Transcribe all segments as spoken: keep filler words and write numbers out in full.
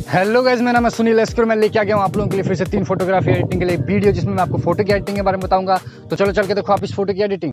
Hello guys, मेरा नाम है सुनील एस्कर। मैं लेके आ गया हूँ आप लोगों के लिए फिर से तीन फोटोग्राफी एडिटिंग के लिए वीडियो, जिसमें मैं आपको फोटो की एडिटिंग के बारे में बताऊंगा। तो चलो चल के देखो आप इस फोटो की एडिटिंग।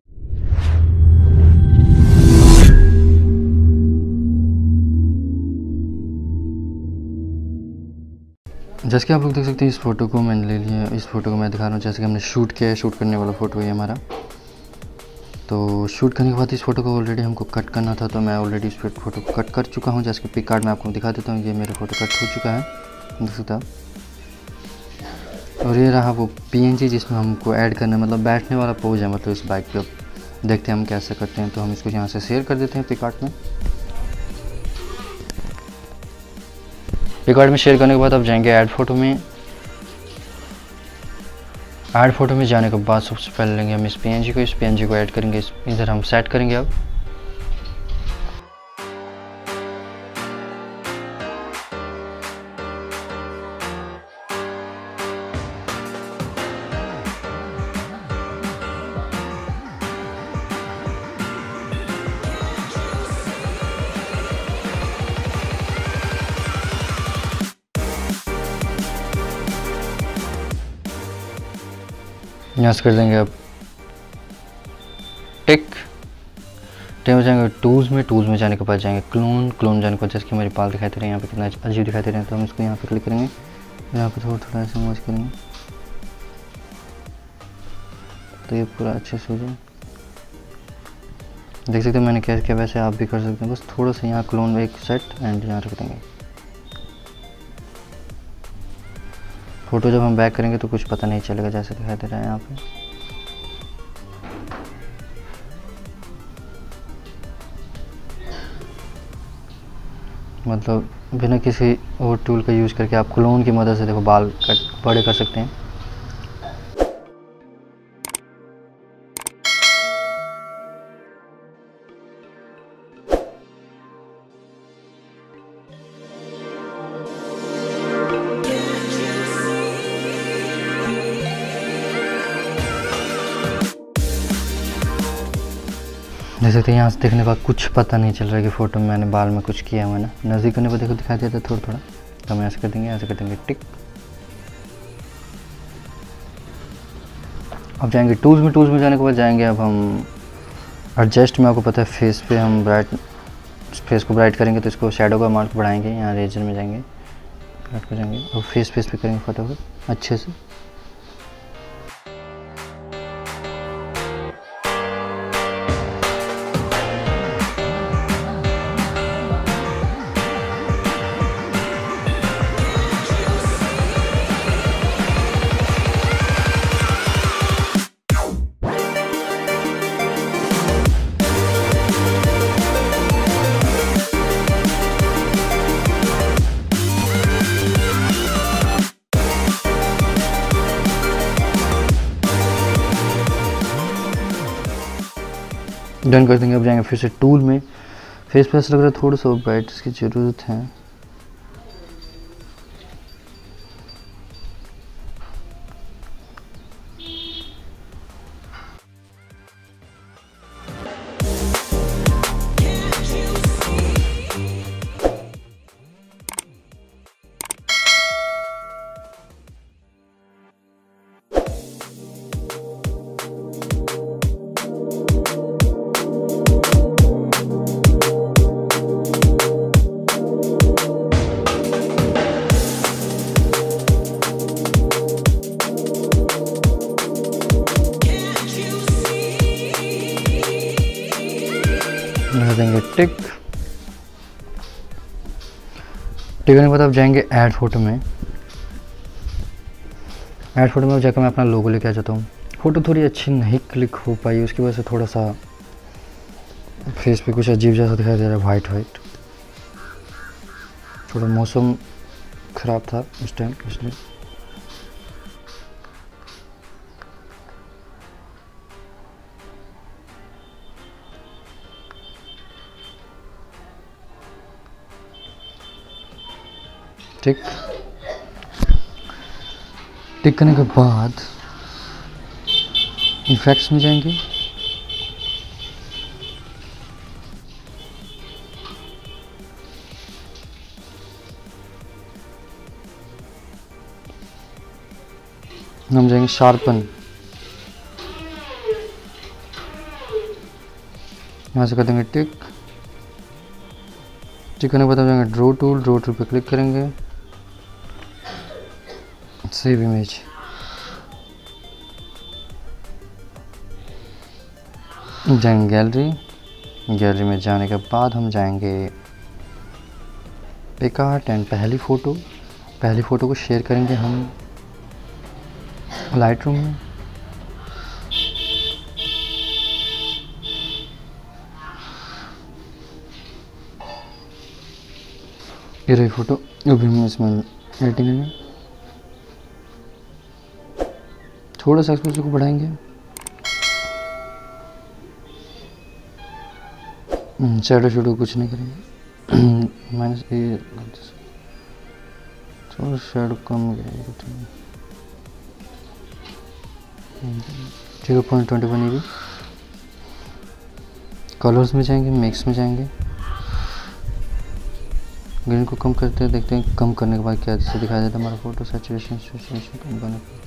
जैसे कि आप लोग देख सकते हैं, इस फोटो को मैंने ले लिया है। इस फोटो को मैं दिखा रहा हूँ जैसे कि हमने शूट किया है। शूट करने वाला फ़ोटो है हमारा। तो शूट करने के बाद इस फोटो को ऑलरेडी हमको कट करना था, तो मैं ऑलरेडी इस फोटो को कट कर चुका हूँ। जैसे कि पिक कार्ड में आपको दिखा देता हूँ, ये मेरा फोटो कट हो चुका है, देख सकते हैं। और ये रहा वो पीएनजी जिसमें हमको ऐड करना है, मतलब बैठने वाला पोज है, मतलब इस बाइक पे। देखते हैं हम कैसे करते हैं। तो हम इसको यहाँ से शेयर कर देते हैं पिक कार्ड में। पिक कार्ड में शेयर करने के बाद अब जाएंगे ऐड फोटो में। ऐड फोटो में जाने के बाद सबसे पहले लेंगे हम इस पीएनजी को। इस पीएनजी को ऐड करेंगे, इधर हम सेट करेंगे। अब यहाँ से कर देंगे अब टिक। टिक में जाएंगे टूल्स में। टूल्स में जाने के बाद जाएंगे क्लोन। क्लोन जाने के बाद जैसे कि हमारे बाल दिखाई दे रहे हैं, यहाँ पे कितना अजीब दिखाई दे रहे हैं, तो हम इसको यहाँ पे क्लिक करेंगे। यहाँ पे थोड़ा थोड़ा ऐसे मूव करेंगे तो ये पूरा अच्छे से हो जाए। देख सकते हैं मैंने क्या किया, वैसे आप भी कर सकते हैं। बस थोड़ा सा यहाँ क्लोन में एक सेट एंड यहाँ रख देंगे। फ़ोटो जब हम बैक करेंगे तो कुछ पता नहीं चलेगा, जैसे दिखाई दे रहा है यहाँ पे। मतलब बिना किसी और टूल का यूज़ करके आप क्लोन की मदद से देखो बाल कट बड़े कर सकते हैं। देख सकते हैं यहाँ से देखने के बाद कुछ पता नहीं चल रहा है कि फ़ोटो में मैंने बाल में कुछ किया हुआ है ना। नज़दीक करने पर देखो दिखाई देता है थोड़ा थोड़ा। तो हम ऐसे कर देंगे, ऐसे कर देंगे टिक। अब जाएंगे टूल्स में। टूल्स में जाने के बाद जाएंगे अब हम एडजस्ट में। आपको पता है फेस पे हम ब्राइट फेस को ब्राइट करेंगे, तो इसको शेडो का मार्क बढ़ाएंगे। यहाँ रेजर में जाएंगे, ब्राइट कर जाएंगे और फेस फेस पे करेंगे फटाफट अच्छे से। डन कर देंगे। अब जाएंगे फिर से टूल में। फेस पे ऐसा लग रहा है थोड़ा सा ब्राइट की ज़रूरत है। देंगे टिक। टिक करने के बाद अब जाएंगे ऐड फोटो में। ऐड फोटो में जाकर मैं अपना लोगो लेके आ जाता हूँ। फ़ोटो थोड़ी अच्छी नहीं क्लिक हो पाई, उसकी वजह से थोड़ा सा फेस पे कुछ अजीब जैसा दिखाई दे रहा है, वाइट वाइट। थोड़ा मौसम ख़राब था उस टाइम, इसलिए। टिक टिक करने के बाद इफेक्ट्स में जाएंगे। हम जाएंगे शार्पन, यहाँ से कर देंगे टिक। टिक करने के बाद हम जाएंगे ड्रॉ टूल, ड्रॉ टूल पे क्लिक करेंगे, सेव इमेज। जाएंगे गैलरी, गैलरी में जाने के बाद हम जाएंगे पिक आर्ट एंड पहली फ़ोटो, पहली फ़ोटो को शेयर करेंगे हम लाइट रूम में। ये रही फ़ोटो, अभी हम इसमें एडिटिंग करेंगे, थोड़ा सा एक्सपोजर को बढ़ाएंगे, शैडो शैडो कुछ नहीं करेंगे, माइनस ए, थोड़ा शैडो कम zero point twenty one E. Colours में जाएंगे, मिक्स में जाएंगे, ग्रीन को कम करते हैं, देखते हैं कम करने के बाद क्या से दिखाई देता है हमारा फोटो। सैचुरेशन सैचुरेशन कम करने के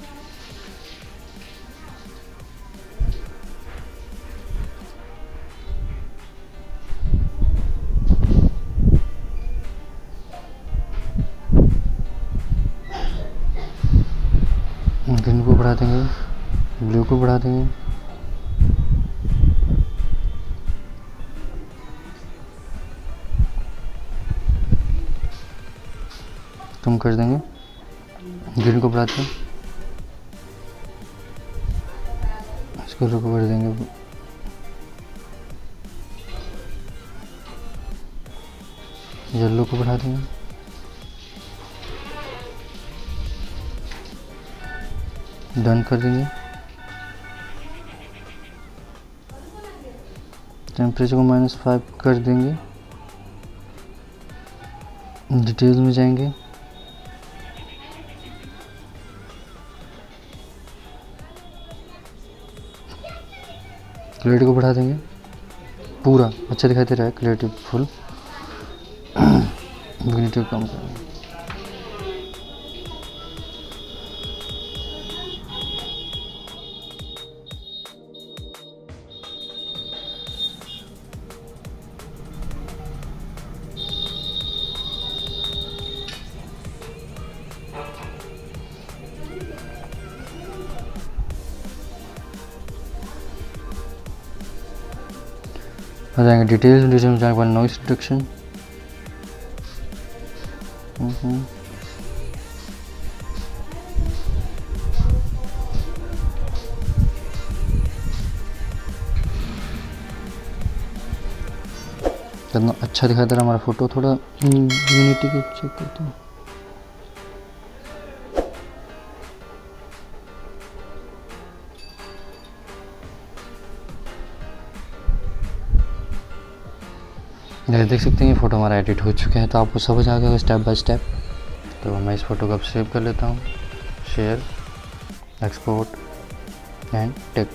ग्रीन को बढ़ा देंगे, ब्लू को बढ़ा देंगे, कम कर देंगे, ग्रीन को बढ़ाते हैं, इसको लो को बढ़ा देंगे, येलो को बढ़ा देंगे, डन कर देंगे। टेम्परेचर को माइनस फाइव कर देंगे, डिटेल्स में जाएंगे, क्लैरिटी को बढ़ा देंगे, पूरा अच्छा दिखाई दे रहा है, क्लैरिटी फुल, विग्निटी को कम करेंगे। आ जाएंगे डिटेल्स, डिटेल्स में जाने के बाद नॉइस रिडक्शन, कितना अच्छा दिखाई दे रहा है हमारा फोटो। थोड़ा यूनिटी को चेक करते हैं, देख सकते हैं ये फ़ोटो हमारा एडिट हो चुका है, तो आपको समझ आ गया स्टेप बाय स्टेप। तो मैं इस फ़ोटो को अब सेव कर लेता हूँ, share, export and take.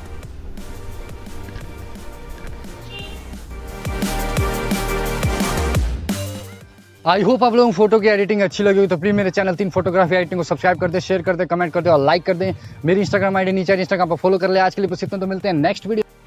I hope आप लोगों को फोटो की एडिटिंग अच्छी लगी हो, तो प्लीज मेरे चैनल तीन फोटोग्राफी एडिटिंग को सब्सक्राइब कर दे, शेयर कर दे, कमेंट कर दे और लाइक कर दे। मेरी इंस्टाग्राम आईडी नीचे इंस्टाग्राम पर फॉलो कर ले। आज के लिए बस इतना, तो मिलते हैं नेक्स्ट वीडियो।